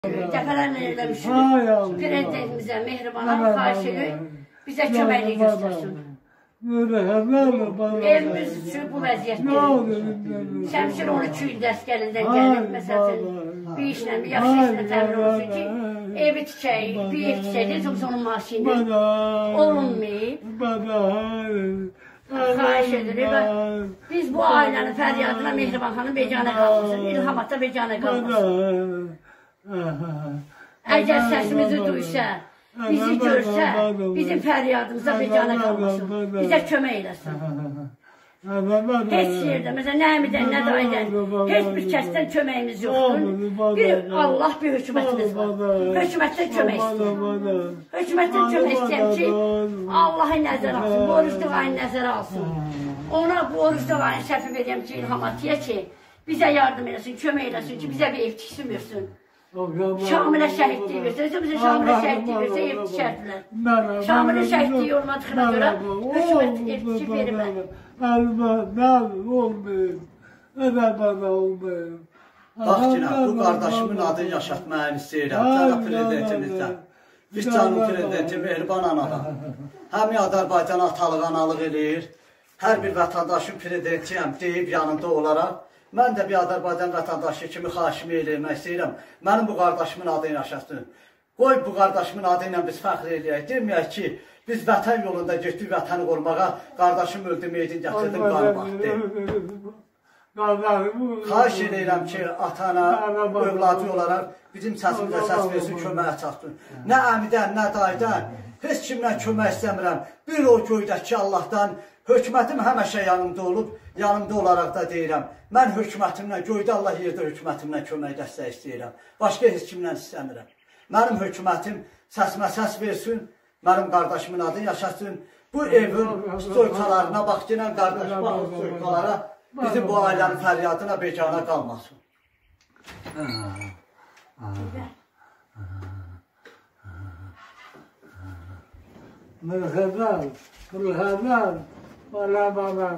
Dəfələrlə eləmişik. Prezidentimizə, Mehribana xahiş edirik, bizə köməklik göstərsin. Evimiz üçün bu vəziyyətdir. Şəmşir 12 ildə əskərindən gəlib, məsələn, bir işlə, bir yaxşı işlə təmin olsun ki, evi tikəyik, bir ev tikəyik, yoksa onun maaşıyla olunmayıb. Xahiş edirik və biz bu ailənin fəryadına Mehriban xanım becanə qalmasın, İlhamatda becanə qalmasın. Əgər səsimizi duysa, bizi görsə, bizim fəryadımıza becanə qalmasın, bizə kömək eləsin. Heç yerdə, məsələn, nə əmidən, nə dayıdan, heç bir kəsdən köməyimiz yoxdur. Bir Allah, bir hökumətimiz var. Hökumətdən kömək istəyəm. Hökumətdən kömək istəyəm ki, Allah'ı nəzərə alsın, bu oruçluq ayını nəzərə alsın. Ona bu oruçluq ayını şəfi verəm ki, İlhamatıya ki, bizə yardım eləsin, kömək eləsin ki, bizə bir ev tiksin versin. Şamilə şəhidliyi versə, bizə Şamilə şəhidliyi versə ev tikərdilər. Şamilə şəhidliyi olmadığına görə hökumət ev tikib vermir. Əlbədən olmayıb, ələbədən olmayıb. Bax ki, bu qardaşımın adını yaşatmaya istəyirəm, cənab prezidentimizdən. Biz canım prezidenti Mehriban anadan. Həmin Azərbaycana atalıq analıq eləyir. Hər bir vətəndaşın prezidentiyəm deyib yanında olaraq. Mən də bir Azərbaycan vətəndaşı kimi xahişimi eləmək istəyirəm. Mənim bu qardaşımın adını yaşatsın. Qoy bu qardaşımın adı ilə biz fəxr eləyək. Deməyək ki, biz vətən yolunda getdik vətəni qorumağa, qardaşım öldü, meydin gətirdim, qanı baxdı. Xahiş edirəm ki, atana, övladı olaraq bizim səsimizə səs versin, köməyə çatsın. Nə əmidən, nə dayıdan, heç kimdən kömək istəmirəm. Bir o göydəki Allahdan, hökumətim həmişə yanımda olub, yanımda olaraq da deyirəm. Mən hökumətimlə, göydə Allah yerdə hökumətimlə kömək dəstək istəyirəm. Başqa heç kimdən istəmirəm. Mənim hökumətim səsimə səs versin, mənim qardaşımın adını yaşasın. Bu evin stoykalarına bax, gələn qardaş baxın stoykalara, bizim bu ailənin fəryadına becana qalmasın. Mürhəbər, mürhəbər, bala.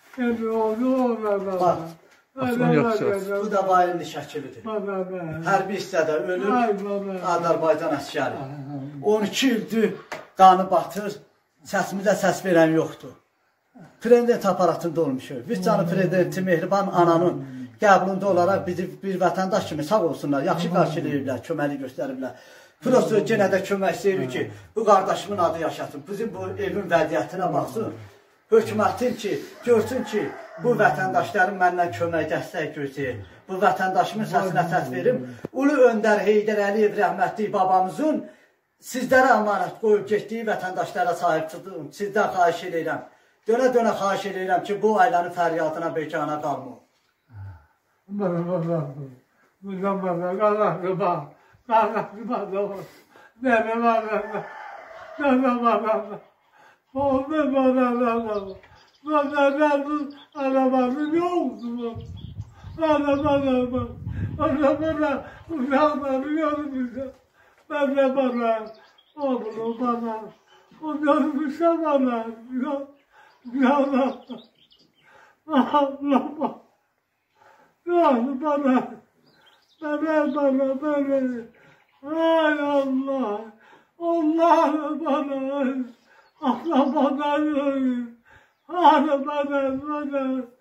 Bu da bayılın şəkilidir. Hərbi hissədə ölür, Azərbaycan əskəri. 12 ildir qanı batır, səsimizə səs verən yoxdur. Prezident aparatında olmuşuq. Biz canı prezidenti Mehriban ananın qəbulunda olaraq bizi bir vətəndaş kimi sağ olsunlar, yaxşı qarşılayıblar, köməkli göstəriblər. Prosto yenə də kömək istəyirik ki, bu qardaşımın adı yaşasın, bizim bu evin vəziyyətinə baxsın. Hökumətin ki, görsün ki, bu vətəndaşların məndən kömək dəstək gözləyir. Bu vətəndaşımın səsinə səs verim. Ulu Öndər Heydər Əliyev rəhmətli babamızın sizlərə əmanət qoyub getdiyi vətəndaşlara sahib çıxın. Sizdən xahiş edirəm. Dönə-dönə xahiş edirəm ki, bu ailənin fəryadına becana qalmır. Arabamın yoktu. Arabamın uşakları yolumuzda. Bana, oğlum bana, onlarmışa bana, Allah, ay Allah, Allah bana, bana,